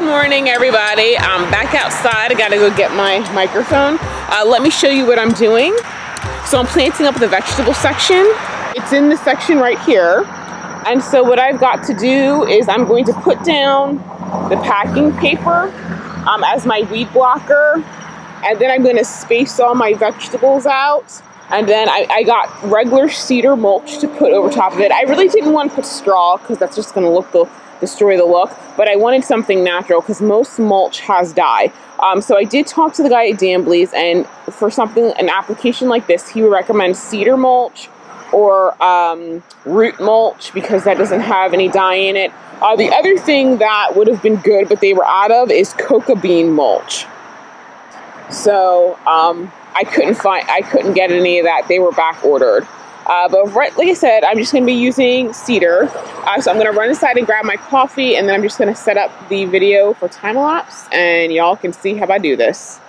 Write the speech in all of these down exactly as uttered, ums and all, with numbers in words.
morning, everybody. I'm back outside. I gotta go get my microphone. Uh, let me show you what I'm doing. So I'm planting up the vegetable section. It's in the section right here. And so what I've got to do is I'm going to put down the packing paper um, as my weed blocker. And then I'm gonna space all my vegetables out. And then I, I got regular cedar mulch to put over top of it. I really didn't want to put straw because that's just gonna look the destroy the look, but I wanted something natural because most mulch has dye. Um, so I did talk to the guy at Dambly's, and for something, an application like this, he would recommend cedar mulch or um, root mulch because that doesn't have any dye in it. Uh, the other thing that would have been good, but they were out of, is coca bean mulch. So um, I couldn't find, I couldn't get any of that. They were back ordered. Uh, but right, like I said, I'm just going to be using cedar. Uh, so I'm going to run inside and grab my coffee, and then I'm just going to set up the video for time lapse, and y'all can see how I do this.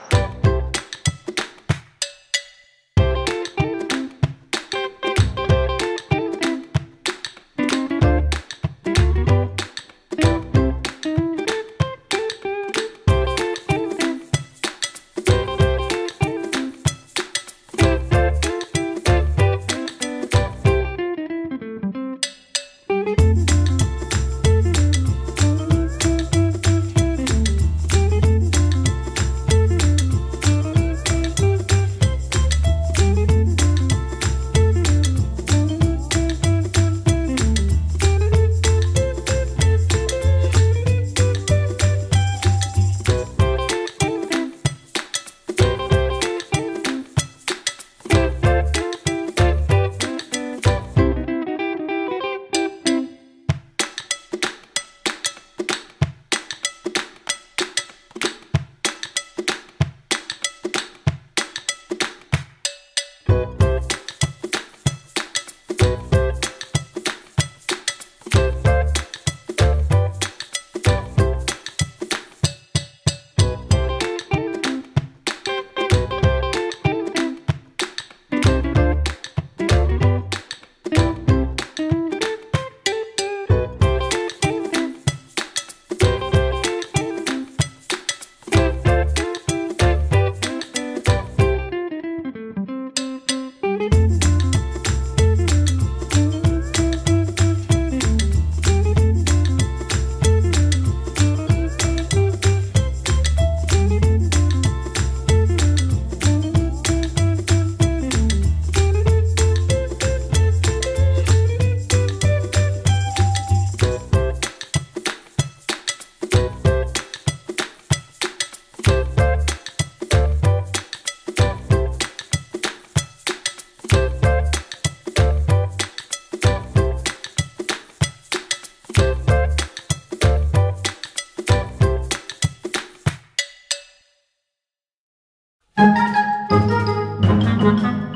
Thank you.